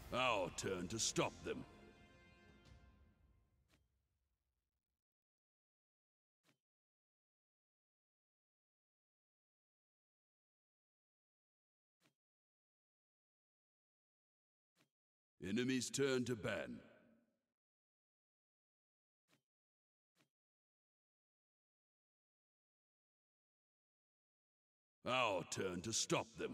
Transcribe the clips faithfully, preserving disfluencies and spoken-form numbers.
Our turn to stop them. Enemy's turn to ban. Our turn to stop them.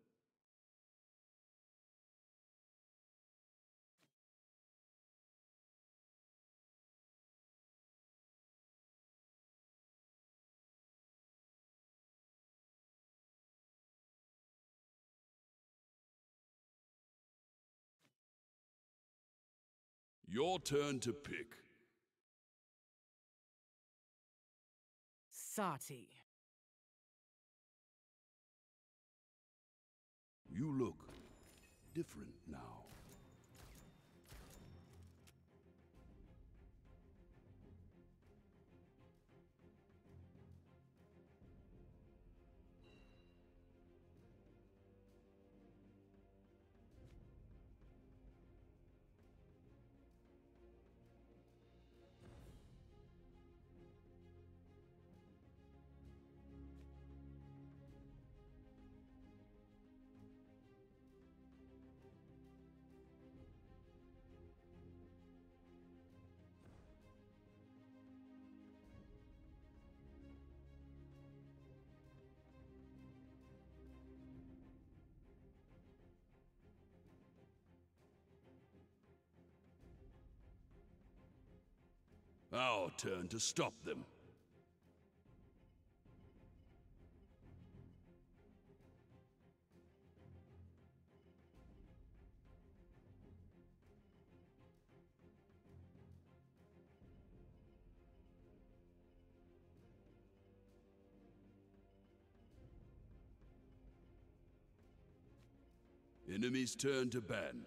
Your turn to pick. Sati. You look different now. Our turn to stop them. Enemy's turn to ban.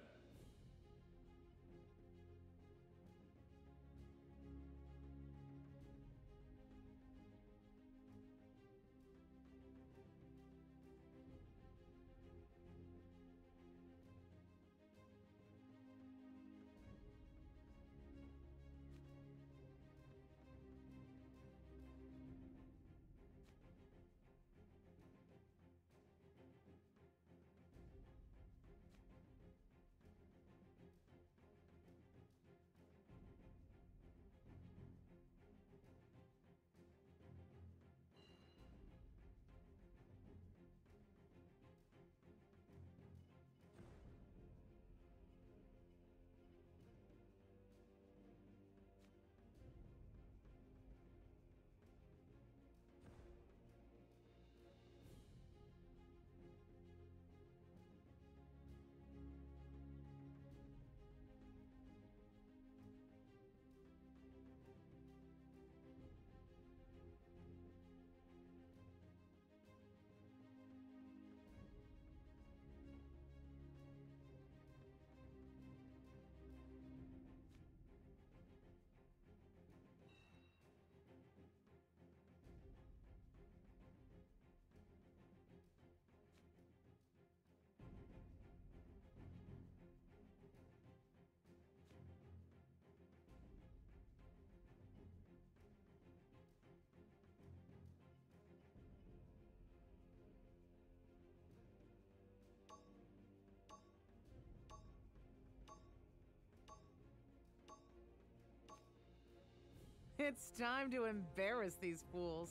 It's time to embarrass these fools.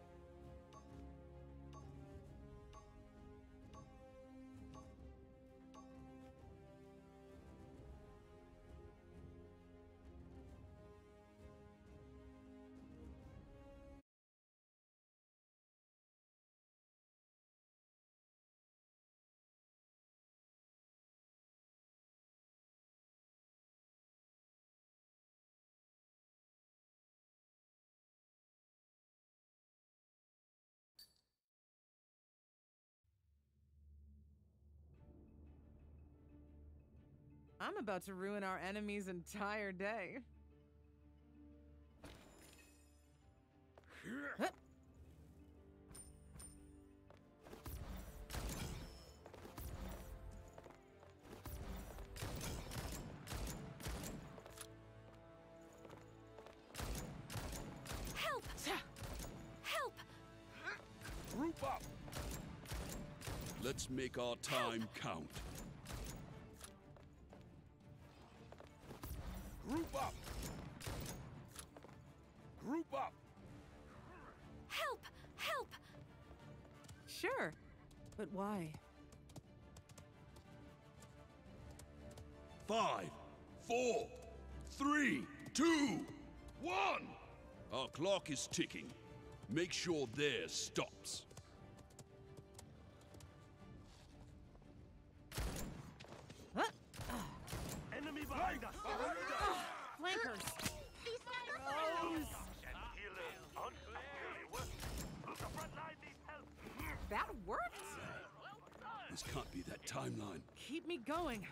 I'm about to ruin our enemy's entire day. Huh. Let's make our time count. Group up! Group up! Help! Help! Sure, but why? Five, four, three, two, one! Our clock is ticking. Make sure theirs stops. Enemy behind us! Flankers! That worked? This can't be that timeline. Keep me going.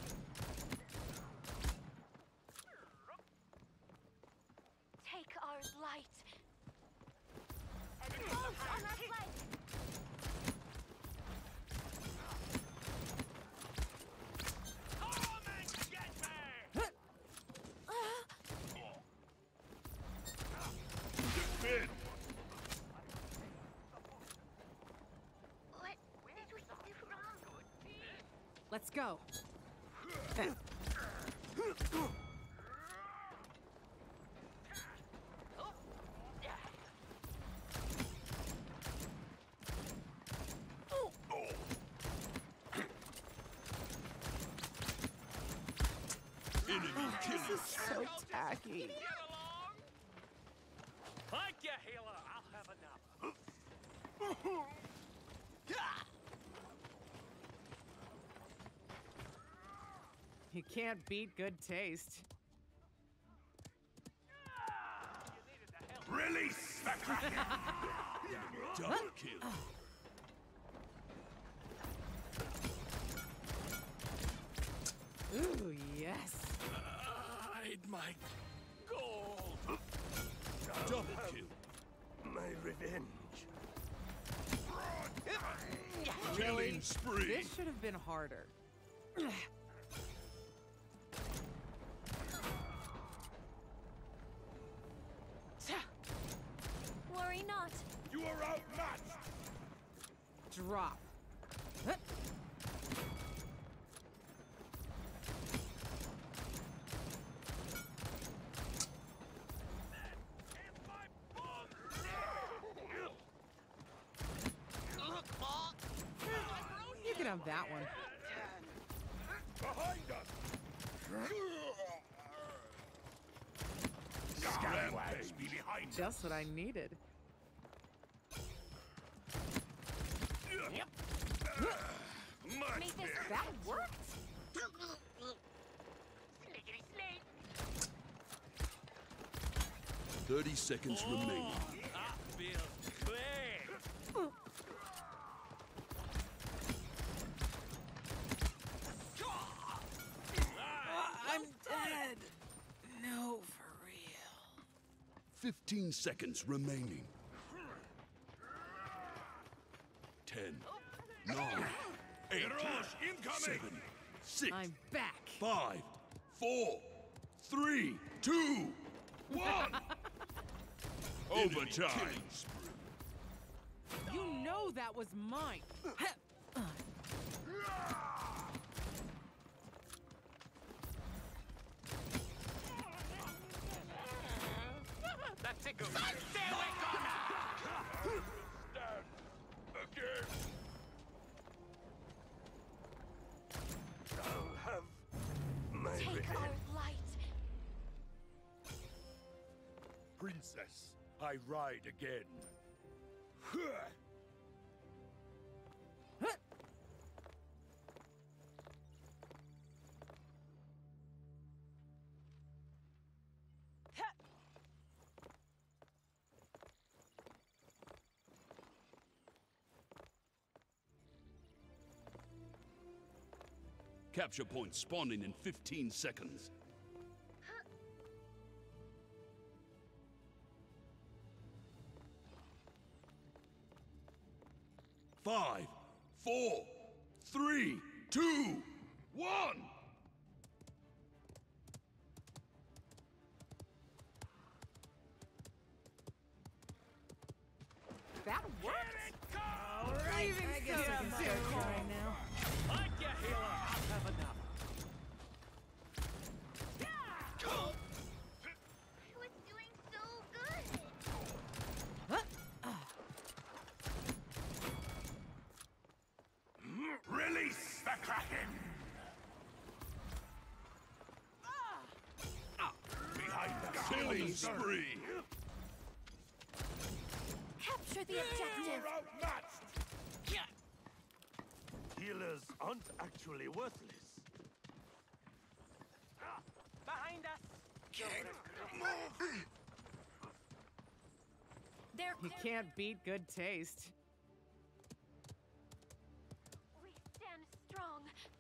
Take our light. Enemy on our flank. Defend! What did we do wrong? Let's go. Enemy killing! This is so tacky. Thank you, healer. I'll have a nap. You can't beat good taste. Release the Kraken! Double kill! Ooh, yes. Hide my gold! Double kill! My revenge. Killing spree! This should have been harder. Worry not. You are outmatched! Drop. Huh. You can have that one. Behind us! Scalawags be behind us! Just what I needed. Much Make this better. That worked? Slickety slate. Thirty seconds remaining. That feels great! I'm dead. No, for real. Fifteen seconds remaining. Ten, nine, eight, seven, six, I'm back. five, four, three, two, one. Overtime. You know that was mine. That tickles! Stay away, Connor! Stand again! I'll have my Take revenge. our light. Princess, I ride again. Capture point spawning in fifteen seconds. Five, four, three, two, one. That worked. All Even so, spree. Capture the objective. You're outmatched! Healers aren't actually worthless. Behind us! There. You can't beat good taste. We stand strong.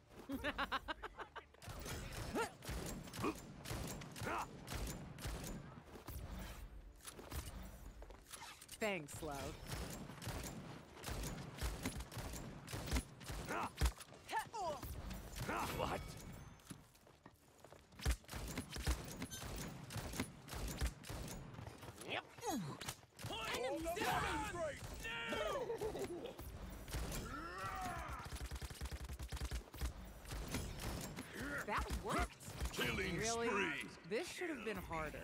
Thanks, love. What? Enemies down. That worked. Killing Really? spree. This should have been harder.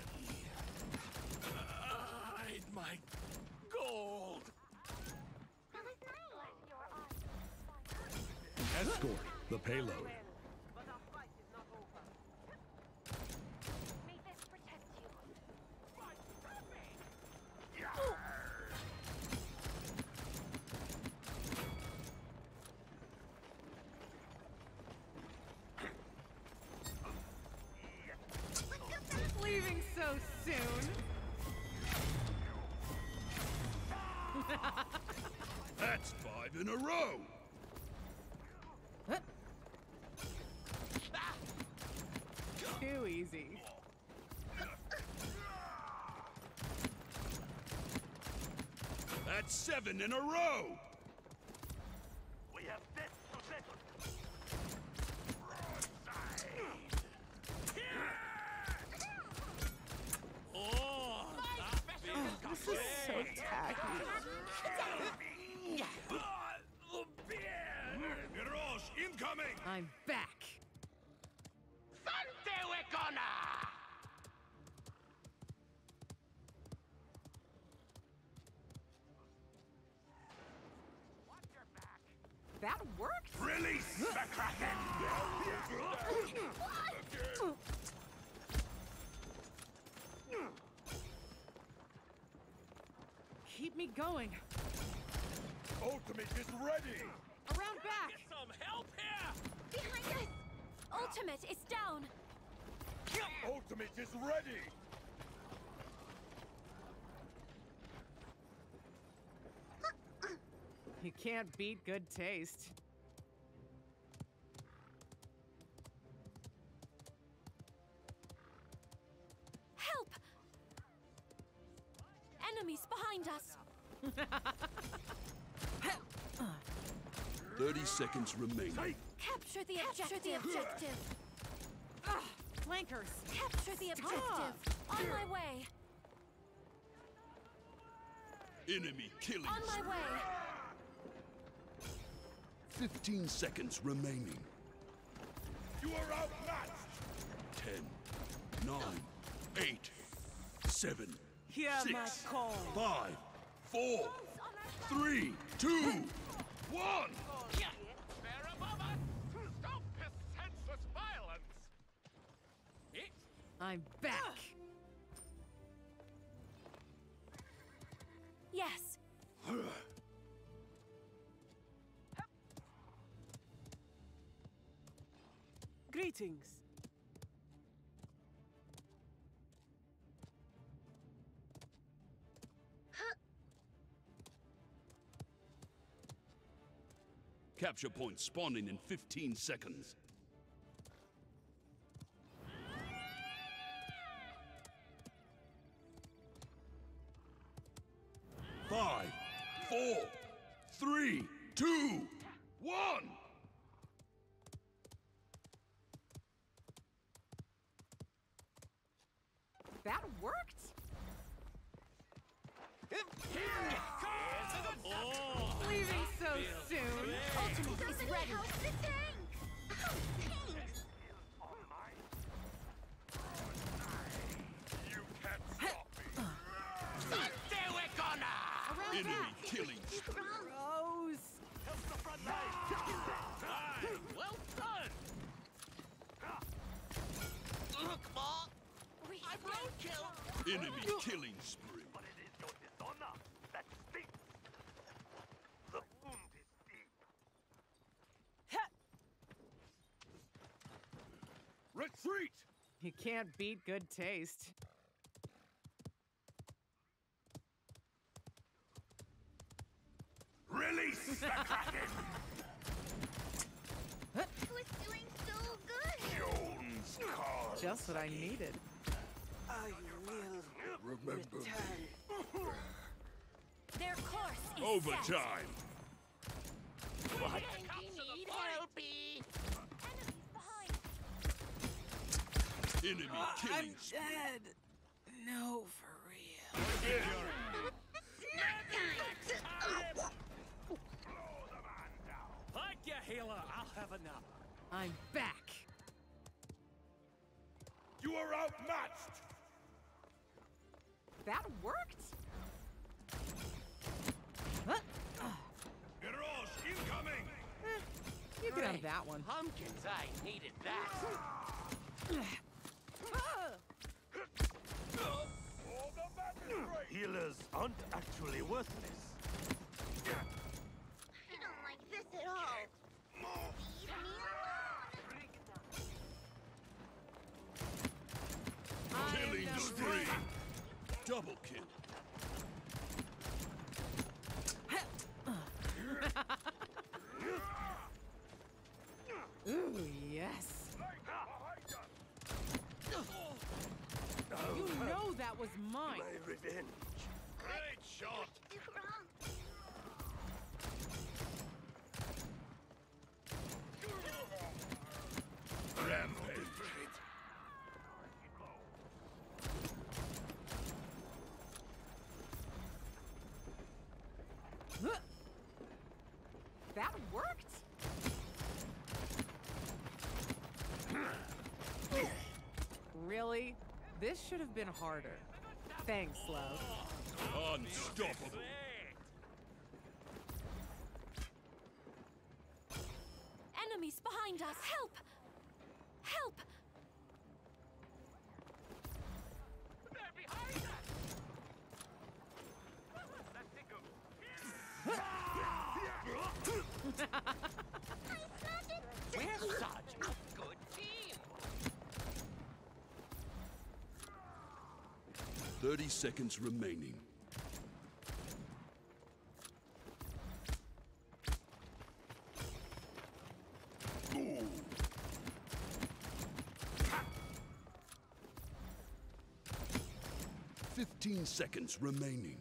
Hide my gold! Escort the payload. But our fight is not over. May this protect you. Leaving so soon. That's five in a row. Too easy. That's seven in a row. We have this to settle. Oh, This is so tacky. Mirage incoming. I'm back. That worked? Release the Kraken. Keep me going. Ultimate is ready! Around back. some help here! Behind us. Ultimate is down. Ultimate is ready! You can't beat good taste. Help! Enemies behind us. Thirty seconds remaining. Capture the objective. The objective. Ugh, flankers. Capture the Stop. objective. On my way. Enemy killing. On my way. Fifteen seconds remaining. You are outmatched! Ten, nine, eight, seven, Hear my six, call. five, four, three, two, one. They're above us! Stop this senseless violence! I'm back. Yes. Greetings. Capture point spawning in fifteen seconds. Five, four, three, two, one. That worked? Leaving so soon. Ultimate is ready. You can't stop me! Enemy killing. Rose. Well done! Look, Ma! We I'm roadkill! Enemy killing spree. But it is your dishonor that speaks. The wound is deep. Retreat! You can't beat good taste. Release the Kraken! He was doing so good. Jones card. Just what I needed. I will Remember return. Their course is set. overtime. What? Need helpy. Enemies behind. Enemy I'm killing spree. dead. No, for real. Like your healer, I'll have enough. I'm back. You are outmatched! That worked? Mirage incoming! You could have that one. Pumpkins, I needed that. Healers aren't actually worthless. I don't like this at all. Leave me alone. Killing I'm spree. Double kill. Ooh, yes. You know that was mine. My revenge. Great shot. Do wrong. Rampage. That worked? Really? This should have been harder. Thanks, love. Unstoppable. Enemies behind us. Help! Help! They're behind us. Let's take a We're such a good team. Thirty seconds remaining. Ooh. Fifteen seconds remaining.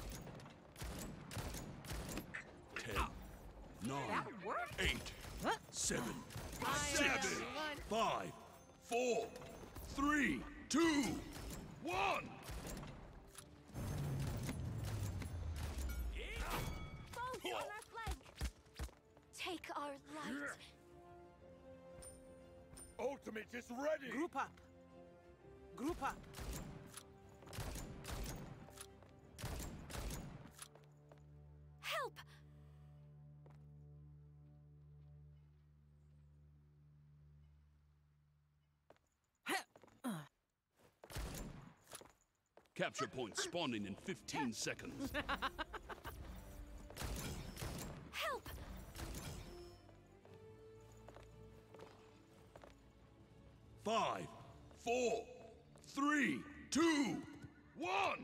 Ten, nine, That worked? eight, Huh? seven, I six, am one. five, four, three, two, one. Foes on our flank. Take our light. Ultimate is ready! Group up. Group up. Help! Capture point spawning in fifteen seconds. Help! Five, four, three, two, one.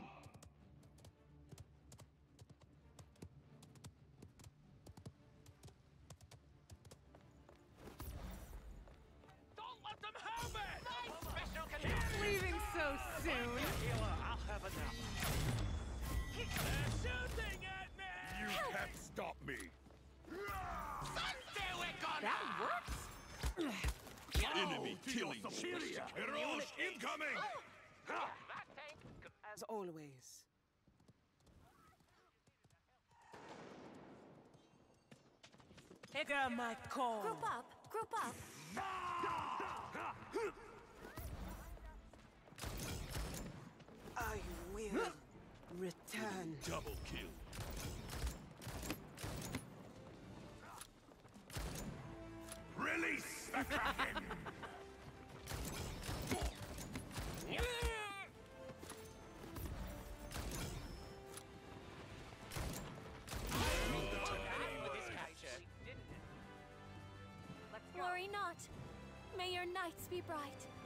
Don't let them have it. My special can Leaving so soon. healer, I'll have enough. They're shooting at me. You can't stop me! That worked? Enemy killing Superior! Mirage incoming! That tank could As always. Hear my call. Group up. Group up. I will return. double kill. Release the Kraken! May your nights be bright.